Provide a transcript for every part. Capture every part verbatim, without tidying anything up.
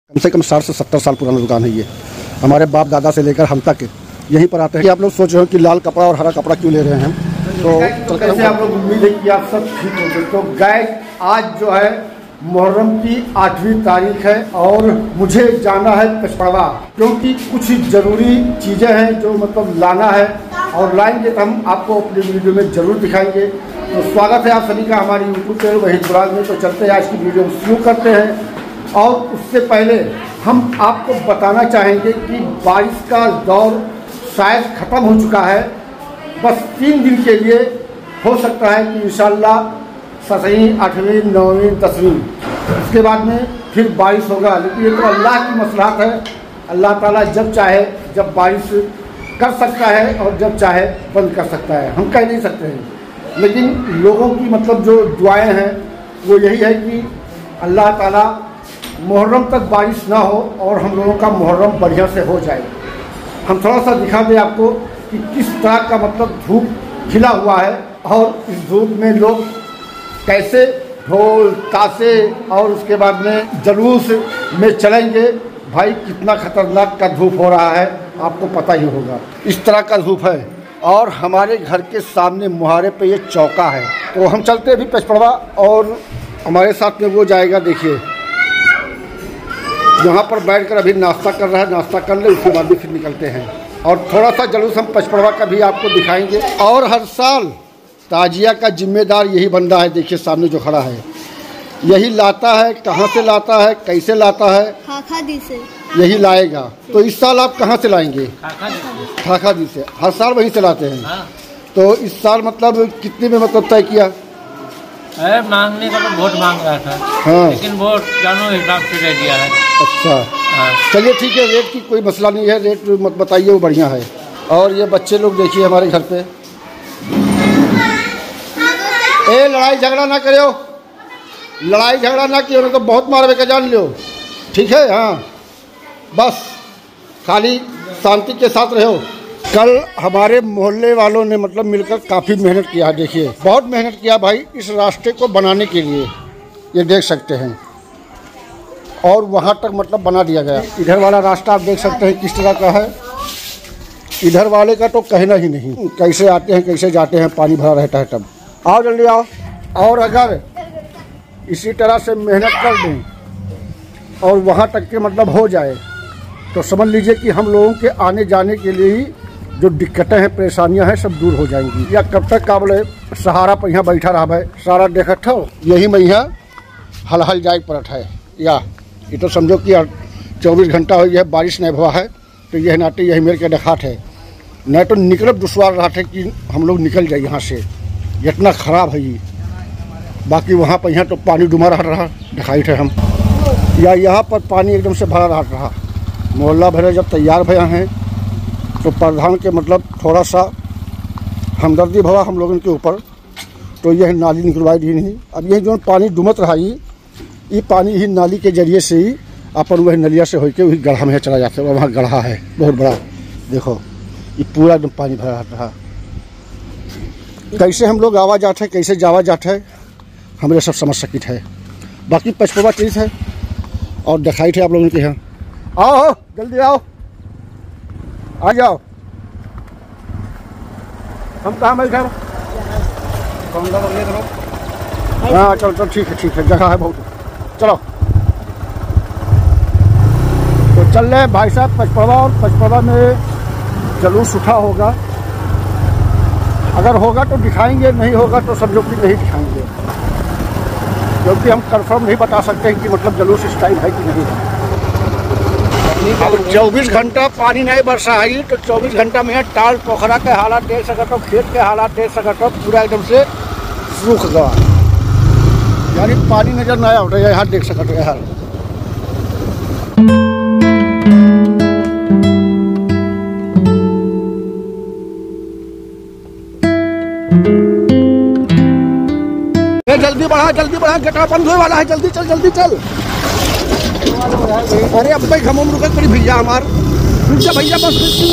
कम से कम साठ से सत्तर साल पुराना दुकान है ये। हमारे बाप दादा से लेकर हम तक यहीं पर आते हैं कि आप लोग सोच रहे हो कि लाल कपड़ा और हरा कपड़ा क्यों ले रहे हैं। तो कैसे आप लोग उम्मीद है कि आप सब ठीक होंगे। तो गाइस आज जो है मुहर्रम की आठवीं तारीख है और मुझे जाना है पचपड़वा, क्योंकि कुछ ज़रूरी चीज़ें हैं जो मतलब लाना है और लाएंगे तो हम आपको अपनी वीडियो में ज़रूर दिखाएंगे। तो स्वागत है आप सभी का हमारी यूट्यूब चैनल वहीद बुराग में। तो चलते हैं आज की वीडियो शुरू करते हैं। और उससे पहले हम आपको बताना चाहेंगे कि बारिश का दौर शायद ख़त्म हो चुका है। बस तीन दिन के लिए हो सकता है कि इंशाल्लाह सतवीं आठवीं नौवीं दसवीं उसके बाद में फिर बारिश होगा। लेकिन ये तो अल्लाह की मसलहत है। अल्लाह ताला जब चाहे जब बारिश कर सकता है और जब चाहे बंद कर सकता है, हम कह नहीं सकते हैं। लेकिन लोगों की मतलब जो दुआएं हैं वो यही है कि अल्लाह ताला मुहर्रम तक बारिश ना हो और हम लोगों का मुहर्रम बढ़िया से हो जाए। हम थोड़ा सा दिखा दें आपको कि किस तरह का मतलब धूप खिला हुआ है और इस धूप में लोग कैसे ढोल ताशे और उसके बाद में जुलूस में चलेंगे। भाई कितना खतरनाक का धूप हो रहा है आपको पता ही होगा। इस तरह का धूप है और हमारे घर के सामने मुहारे पे ये चौका है। तो हम चलते हैं अभी पचपड़वा और हमारे साथ में वो जाएगा। देखिए यहाँ पर बैठकर अभी नाश्ता कर रहा है, नाश्ता कर ले उसके बाद भी फिर निकलते हैं और थोड़ा सा जुलूस हम पचपड़वा का भी आपको दिखाएंगे। और हर साल ताजिया का जिम्मेदार यही बंदा है। देखिए सामने जो खड़ा है यही लाता है। कहाँ से लाता है, कैसे लाता है, खाखादी से यही लाएगा। तो इस साल आप कहाँ से लाएंगे? खाखादी से। हर साल वहीं से लाते हैं। हाँ। तो इस साल मतलब कितने में मतलब तय किया? अरे मांगने का तो वोट मांग रहा था। हाँ। लेकिन वोट जानू हिसाब से दे दिया है। अच्छा हाँ। चलिए ठीक है, रेट की कोई मसला नहीं है, रेट मत बताइए वो बढ़िया है। और ये बच्चे लोग देखिए हमारे घर पे। ए लड़ाई झगड़ा ना करो, लड़ाई झगड़ा ना किया तो बहुत मारवे का जान लो, ठीक है। हाँ बस खाली शांति के साथ रहो। कल हमारे मोहल्ले वालों ने मतलब मिलकर काफ़ी मेहनत किया। देखिए बहुत मेहनत किया भाई इस रास्ते को बनाने के लिए, ये देख सकते हैं। और वहाँ तक मतलब बना दिया गया। इधर वाला रास्ता आप देख सकते हैं किस तरह का है। इधर वाले का तो कहना ही नहीं, कैसे आते हैं कैसे जाते हैं, पानी भरा रहता है तब। आओ जल्दी आओ। और अगर इसी तरह से मेहनत कर दें और वहाँ तक के मतलब हो जाए तो समझ लीजिए कि हम लोगों के आने जाने के लिए ही जो दिक्कतें हैं परेशानियां हैं सब दूर हो जाएंगी। या कब तक का बोले सहारा पर यहाँ बैठा रहा भाई, सारा देखत हो यही में यहाँ हल हल जाए पड़त है। या ये तो समझो कि चौबीस घंटा हो गया बारिश नहीं हुआ है तो यह नाते यही मेरे के देखात है। नहीं तो निकल दुश्वार रहा था कि हम लोग निकल जाए यहाँ से, इतना ख़राब है ये। बाकी वहाँ पर यहाँ तो पानी डुमा रहा रहा दिखाई थे हम। या यहाँ पर पानी एकदम से भरा रहा रहा। मोहल्ला भरे जब तैयार भया हैं तो प्रधान के मतलब थोड़ा सा हमदर्दी भवा हम लोगों के ऊपर, तो यह नाली निकलवाई दी नहीं। अब यह जो पानी डुमत रहा ये पानी ही नाली के जरिए से ही अपन वही नलिया से होकर वही गढ़ा में चला जाता है। वहाँ गढ़ा है बहुत बड़ा, देखो ये पूरा एकदम पानी भरा रहा। कैसे हम लोग आवा जाते हैं कैसे जावा जाते है हमें सब समझ सकित है। बाकी पचपड़वा चीज़ है और दिखाई थे आप लोगों के यहाँ। आओ जल्दी आओ, आ जाओ। हम कहाँ मैं घर हाँ चलो चलो ठीक है ठीक है, जगह है बहुत, चलो। तो चल रहे भाई साहब पचपड़वा। और पचपड़वा में जुलूस उठा होगा, अगर होगा तो दिखाएंगे, नहीं होगा तो समझो कि नहीं दिखाएंगे, क्योंकि हम कंफर्म नहीं बता सकते कि मतलब जुलूस इस टाइम है कि नहीं है। अब चौबीस घंटा पानी नहीं बरसा है तो चौबीस घंटा में टाल पोखरा के हालात देख सकते हो, खेत के हालात देख सकते हो, पूरा एकदम से सूख गया, यानी पानी नजर नहीं आ रहा है। यहाँ देख सकते हो यार। जल्दी बढ़ा जल्दी बढ़ा, गटा बंद होने वाला है, जल्दी चल जल्दी चल। अरे अब भाई घमम रुके करी भैया हमार भैया बस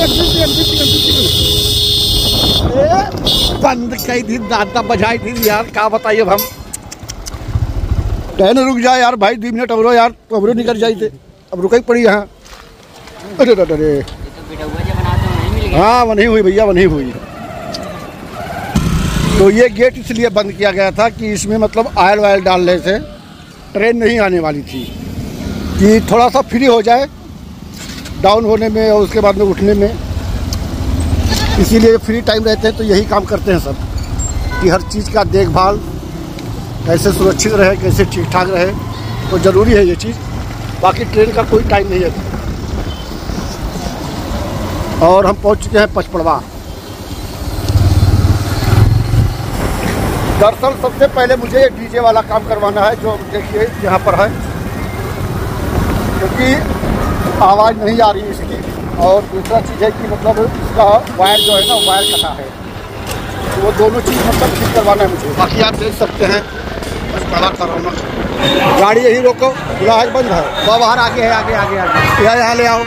बंद कई थी दादा बजाई थी यार, क्या बताइए हम। कहने रुक जाए यार भाई, दो मिनट और यार, कमरे निकल जाए थे। अब रुकई पड़ी यहाँ। अरे अरे हाँ वो नहीं हुई भैया, वो नहीं हुई। तो ये गेट इसलिए बंद किया गया था कि इसमें मतलब ऑयल वायल डालने से ट्रेन नहीं आने वाली थी, कि थोड़ा सा फ्री हो जाए डाउन होने में और उसके बाद में उठने में। इसीलिए फ्री टाइम रहते हैं तो यही काम करते हैं सब, कि हर चीज़ का देखभाल कैसे सुरक्षित रहे, कैसे ठीक ठाक रहे, तो ज़रूरी है ये चीज़। बाकी ट्रेन का कोई टाइम नहीं है। और हम पहुंच चुके हैं पचपड़वा। दरअसल सबसे पहले मुझे ये डीजे वाला काम करवाना है, जो देखिए यहाँ पर है, क्योंकि आवाज़ नहीं आ रही है इसकी। और दूसरा चीज़ है कि मतलब इसका वायर जो है ना, वायर कटा है, तो वो दोनों चीज़ मतलब ठीक करवाना है मुझे। बाकी आप देख सकते हैं बड़ा करवाना। गाड़ी यही रोको, खुला है बंद है, वो बाहर आगे है, आगे आगे आगे यहाँ यहाँ ले आओ।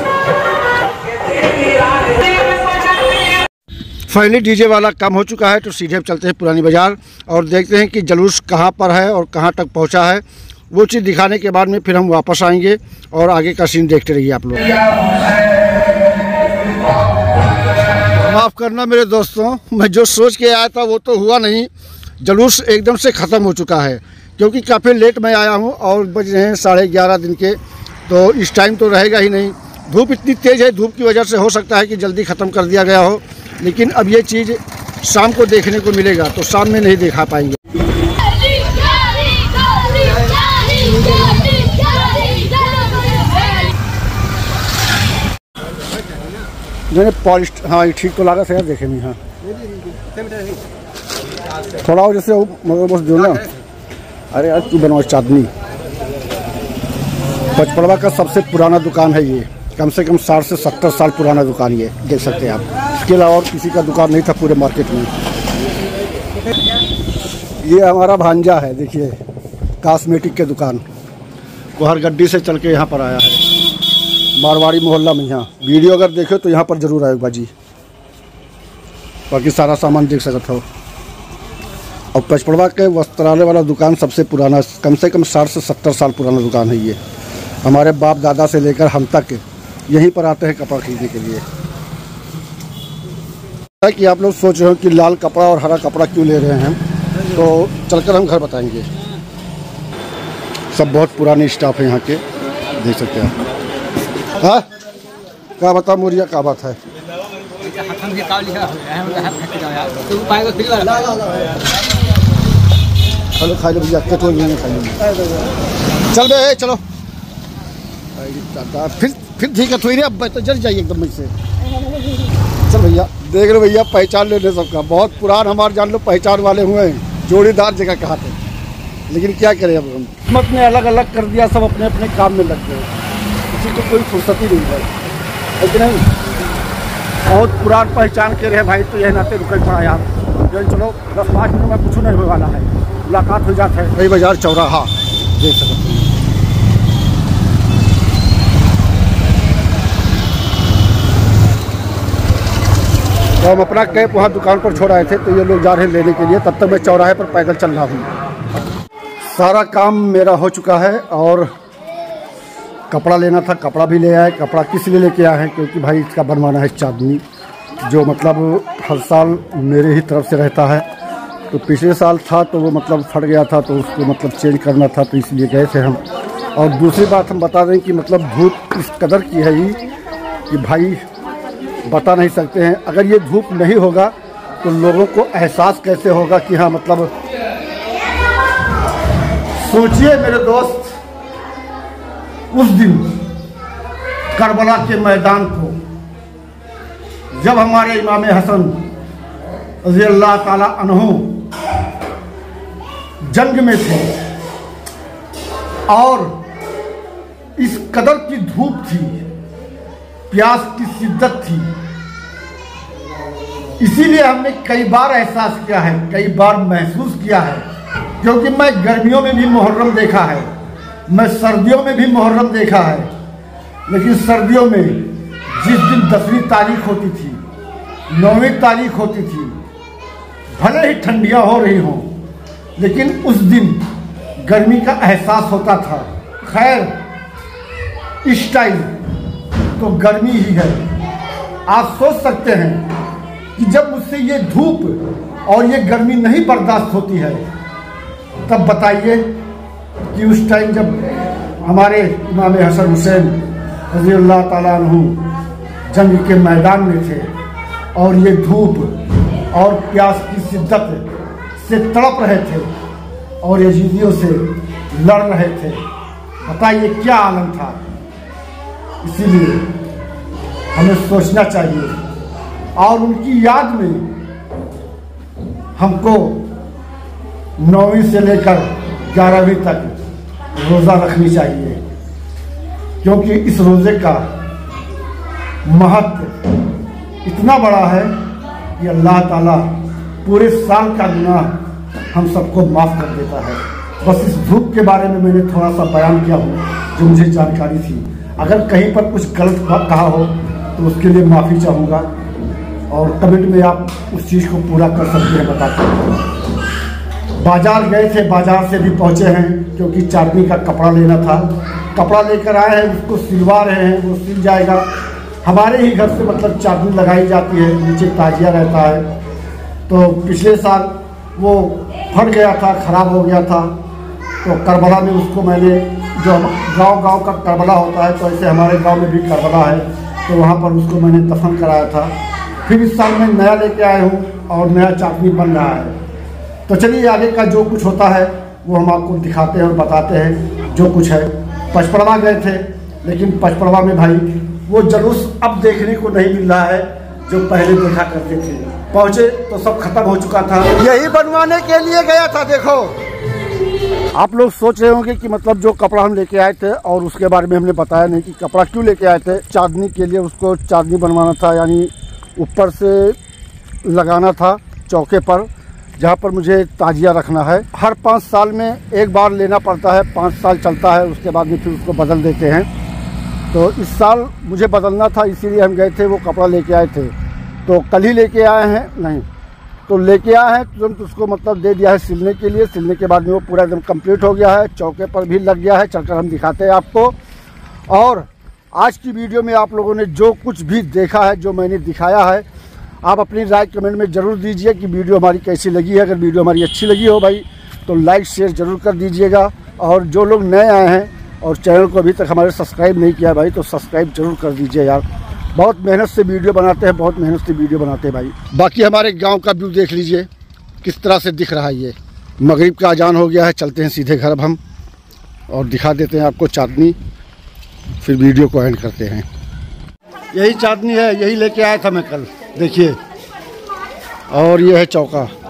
फाइनली डीजे वाला काम हो चुका है, तो सीधे चलते हैं पुरानी बाज़ार और देखते हैं कि जुलूस कहाँ पर है और कहाँ तक पहुँचा है। वो चीज़ दिखाने के बाद में फिर हम वापस आएंगे और आगे का सीन देखते रहिए आप लोग। माफ़ करना मेरे दोस्तों, मैं जो सोच के आया था वो तो हुआ नहीं। जुलूस एकदम से ख़त्म हो चुका है, क्योंकि काफ़ी लेट मैं आया हूँ और बज रहे हैं साढ़े ग्यारह दिन के, तो इस टाइम तो रहेगा ही नहीं। धूप इतनी तेज़ है, धूप की वजह से हो सकता है कि जल्दी ख़त्म कर दिया गया हो, लेकिन अब ये चीज़ शाम को देखने को मिलेगा, तो शाम में नहीं दिखा पाएंगे। मैंने पॉलिश, हाँ ये ठीक तो लगा सर, देखे नहीं। हाँ थोड़ा और जैसे बस जो ना, अरे यार तू बनवा चांदनी। पचपड़वा का सबसे पुराना दुकान है ये, कम से कम साठ से सत्तर साल पुराना दुकान ये, देख सकते हैं आप। इसके अलावा और किसी का दुकान नहीं था पूरे मार्केट में। ये हमारा भांजा है, देखिए कॉस्मेटिक के दुकान, वो हर गड्डी से चल के यहाँ पर आया है, मारवाड़ी मोहल्ला में। यहाँ वीडियो अगर देखे तो यहाँ पर ज़रूर आएगा जी, बाकी सारा सामान देख सकते हो। और पचपड़वा के वस्त्रालय वाला दुकान सबसे पुराना, कम से कम साठ से सत्तर साल पुराना दुकान है ये। हमारे बाप दादा से लेकर हम तक यहीं पर आते हैं कपड़ा खरीदने के लिए। कि आप लोग सोच रहे हो कि लाल कपड़ा और हरा कपड़ा क्यों ले रहे हैं, तो चलकर हम घर बताएंगे। सब बहुत पुराने स्टाफ है यहाँ के, देख सकते हैं आप। हाँ क्या बता मोरिया, क्या बात है? चलो खा लो भैया, कटोरी में खा लो। चल बे चलो, फिर फिर ठीक है थोड़ी, अब तो जल जाइए एकदम से। चल भैया, देख लो भैया, पहचान लेने सबका, बहुत पुरान हमारे जान लो पहचान वाले हुए हैं, जोड़ीदार जगह कहा थे। लेकिन क्या करें अब, हम किस्मत ने अलग अलग कर दिया, सब अपने अपने काम में लग गए, किसी को कोई फुर्सत ही नहीं है, लेकिन बहुत पुरान पहचान के रहे भाई, तो यह नाते रुके पड़ा यार। चलो दस पाँच मिनट में कुछ नहीं होने वाला है, मुलाकात हो जाता है। वही बाजार चौराहा देख सकते हैं। तो हम अपना कैब वहाँ दुकान पर छोड़ आए थे, तो ये लोग जा रहे हैं लेने के लिए, तब तक मैं चौराहे पर पैदल चल रहा हूँ। सारा काम मेरा हो चुका है और कपड़ा लेना था, कपड़ा भी ले आए। कपड़ा किस लिए लेके आए हैं, क्योंकि भाई इसका बनवाना है चांदनी, जो मतलब हर साल मेरे ही तरफ से रहता है। तो पिछले साल था तो वो मतलब फट गया था, तो उसको मतलब चेंज करना था, तो इसलिए गए थे हम। और दूसरी बात हम बता दें कि मतलब धूप इस कदर की है ही कि भाई बता नहीं सकते हैं। अगर ये धूप नहीं होगा तो लोगों को एहसास कैसे होगा कि हाँ मतलब, सोचिए मेरे दोस्त, उस दिन करबला के मैदान को जब हमारे इमाम हसन रज़ी अल्लाह ताला अन्हु जंग में थे और इस कदर की धूप थी, प्यास की शिद्दत थी, इसीलिए हमने कई बार एहसास किया है, कई बार महसूस किया है। क्योंकि मैं गर्मियों में भी मुहर्रम देखा है, मैं सर्दियों में भी मुहर्रम देखा है, लेकिन सर्दियों में जिस दिन दसवीं तारीख होती थी, नौवीं तारीख होती थी, भले ही ठंडियाँ हो रही हों, लेकिन उस दिन गर्मी का एहसास होता था। खैर इस टाइम तो गर्मी ही है। आप सोच सकते हैं कि जब मुझसे ये धूप और ये गर्मी नहीं बर्दाश्त होती है, तब बताइए कि उस टाइम जब हमारे इमाम हसन हुसैन रज़ियल्लाहु ताला अन्हु जंग के मैदान में थे और ये धूप और प्यास की शिद्दत से तड़प रहे थे और यजीदियों से लड़ रहे थे, बताइए क्या आलम था। इसीलिए हमें सोचना चाहिए और उनकी याद में हमको नौवीं से लेकर ग्यारहवीं तक रोज़ा रखनी चाहिए, क्योंकि इस रोज़े का महत्व इतना बड़ा है कि अल्लाह ताला पूरे साल का गुनाह हम सबको माफ़ कर देता है। बस इस धूप के बारे में मैंने थोड़ा सा बयान किया हो जो मुझे जानकारी थी। अगर कहीं पर कुछ गलत कहा हो तो उसके लिए माफ़ी चाहूँगा और कमेंट में आप उस चीज़ को पूरा कर सकते हैं, बताते हैं। बाज़ार गए थे, बाज़ार से भी पहुँचे हैं क्योंकि चांदनी का कपड़ा लेना था। कपड़ा लेकर आए हैं, उसको सिलवा रहे हैं, वो सिल जाएगा। हमारे ही घर से मतलब चांदनी लगाई जाती है, नीचे ताजिया रहता है। तो पिछले साल वो फट गया था, ख़राब हो गया था, तो करबला में उसको मैंने, जो गांव गांव का करबला होता है तो ऐसे हमारे गांव में भी करबला है, तो वहाँ पर उसको मैंने दफन कराया था। फिर इस साल मैं नया लेके आया हूँ और नया चांदनी बन रहा है। तो चलिए आगे का जो कुछ होता है वो हम आपको दिखाते हैं और बताते हैं जो कुछ है। पचपड़वा गए थे, लेकिन पचपड़वा में भाई वो जुलूस अब देखने को नहीं मिल रहा है जो पहले देखा करते थे। पहुँचे तो सब खत्म हो चुका था, यही बनवाने के लिए गया था। देखो आप लोग सोच रहे होंगे कि मतलब जो कपड़ा हम लेके आए थे और उसके बारे में हमने बताया नहीं कि कपड़ा क्यों लेके आए थे। चांदनी के लिए उसको चांदनी बनवाना था, यानी ऊपर से लगाना था चौके पर जहाँ पर मुझे ताजिया रखना है। हर पाँच साल में एक बार लेना पड़ता है, पाँच साल चलता है, उसके बाद में फिर उसको बदल देते हैं। तो इस साल मुझे बदलना था, इसीलिए हम गए थे, वो कपड़ा लेके आए थे। तो कल ही लेके आए हैं, नहीं तो लेके आए हैं तुरंत उसको मतलब दे दिया है सिलने के लिए। सिलने के बाद में वो पूरा एकदम कंप्लीट हो गया है, चौके पर भी लग गया है। चलकर हम दिखाते हैं आपको। और आज की वीडियो में आप लोगों ने जो कुछ भी देखा है, जो मैंने दिखाया है, आप अपनी राय कमेंट में ज़रूर दीजिए कि वीडियो हमारी कैसी लगी है। अगर वीडियो हमारी अच्छी लगी हो भाई तो लाइक शेयर ज़रूर कर दीजिएगा। और जो लोग नए आए हैं और चैनल को अभी तक हमारे सब्सक्राइब नहीं किया भाई तो सब्सक्राइब जरूर कर दीजिए यार। बहुत मेहनत से वीडियो बनाते हैं, बहुत मेहनत से वीडियो बनाते हैं भाई। बाकी हमारे गांव का व्यू देख लीजिए किस तरह से दिख रहा है। ये मगरिब का अजान हो गया है, चलते हैं सीधे घर अब हम और दिखा देते हैं आपको चांदनी, फिर वीडियो को एंड करते हैं। यही चांदनी है, यही लेके आया था मैं कल, देखिए। और ये है चौका।